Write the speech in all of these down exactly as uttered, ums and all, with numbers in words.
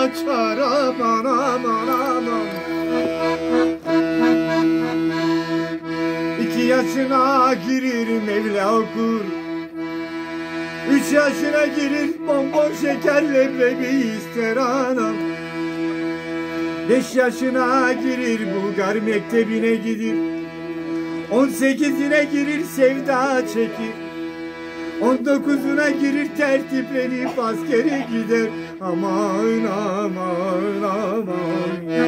açar aman aman aman. İki yaşına girir Mevla okur, üç yaşına girir bonbon şeker leblebi ister anam. Beş yaşına girir Bulgar mektebine gidir, on sekizine girir sevda çekir, on dokuzuna girir tertiplenip askere gider aman aman aman.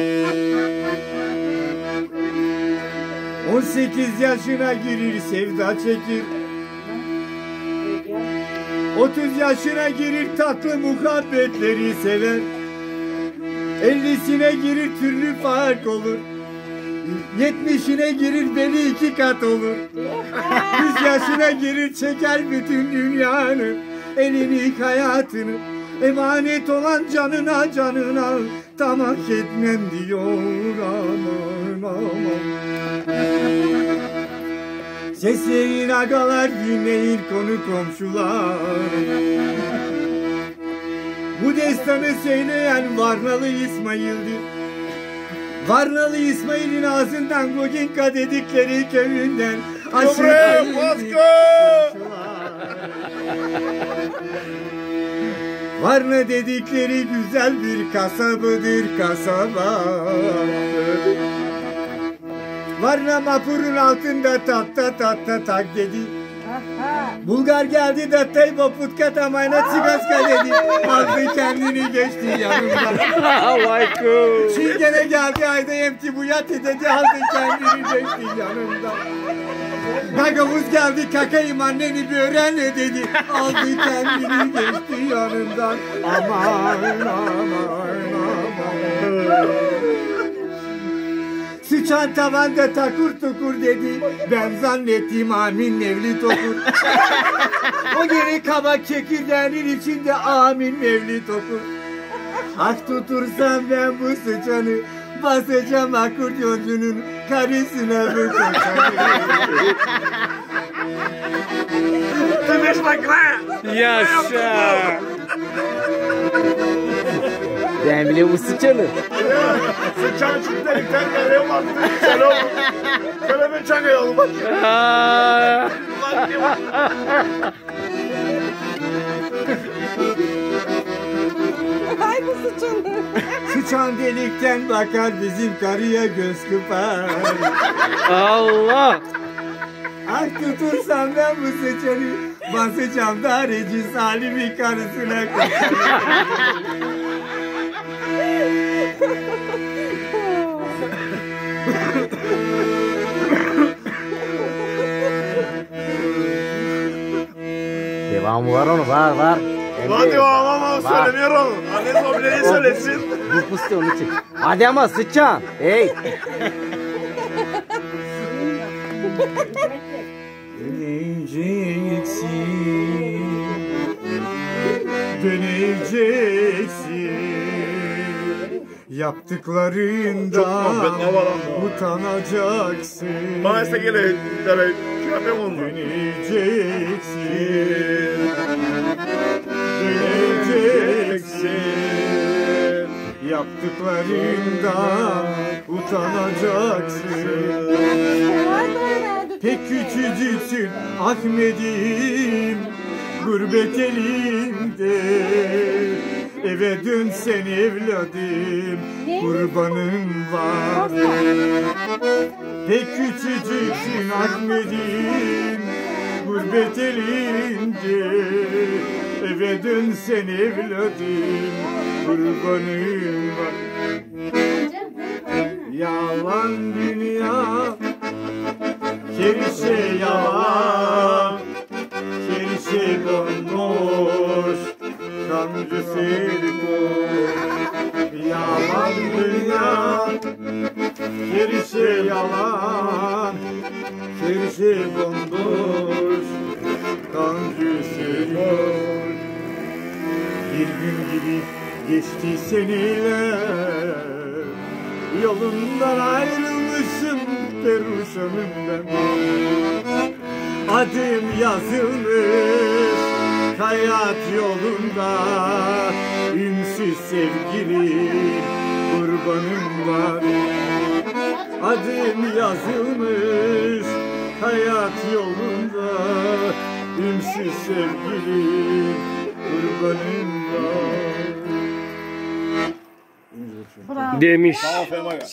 On sekiz yaşına girir sevda çekir, otuz yaşına girir tatlı muhabbetleri sever, ellisine girir türlü fark olur, yetmişine girir beni iki kat olur, yüz yaşına girir çeker bütün dünyanın elini hayatını, emanet olan canına canına tamah etmem diyor aman aman. Sesleyin agalar, dinleyin konu komşular, bu destanı söyleyen Varnalı İsmail'dir. Varnalı İsmail'in ağzından Goginka dedikleri köyünden aşırı Varna dedikleri güzel bir kasabadır kasaba. Varna mapurun altında tatta tatta tak dedi. Bulgar geldi de teybo putka tamayna tsigaska dedi. Aldı kendini geçti yanımda. Çingene geldi ayda emti bu yat dedi. Aldı kendini geçti yanımda. Gagavuz geldi kakayım anneni bir öğrenle dedi. Aldı kendini geçti yanımdan. Aman aman aman. Sıçan tavanda takur tukur dedi. Ben zannettim amin mevlit okur. O geri kabak çekirdeğinin içinde amin mevlit okur. Hak tutursam ben bu sıçanı basacağım akordeoncunun karısına bu koçanı. Yaşa. Ben bile bu sıçanı. Sıçan çıktı delikten nereye baktın? Sen oğlum. Şöyle bir çakaya oğlum bak. Ay bu sıçanı. Sıçan delikten bakar bizim karıya göz kıpar. Allah. Hak tutursam ben bu sıçanı basacağım dareci Salim'i karısına koçanı. Devamı var onu var var. Hadi devamı söylemiyorum. Hadi mobilyayı söylesin. Bu pusti onun için. Hadi ama sıçan. Hey. Döneceksin, döneceksin. Yaptıklarından utanacaksın. Bana işte gele, gele, şey yapayım onu. Döneceksin, döneceksin. Yaptıklarından utanacaksın. Pek küçücüksün Ahmet'im, gurbet elinde. Eve dönsen evladım, kurbanın var. Pek küçücüksün Ahmet'im, gurbet elinde. Eve dönsen evladım, kurbanın var. Yalan dünya, her şey yalan, her şey bomboş, kancı silikon. Yalan dünya, her şey yalan, her şey bomboş, kancı silikon. Bir gün gibi geçti seneler, yolundan ayrılmışım peruşanım ben. Adım yazılmış hayat yolunda ünsüz sevgilim kurbanım var. Adım yazılmış hayat yolunda ünsüz sevgilim kurbanım var. Bravo. Demiş. Aferin aga.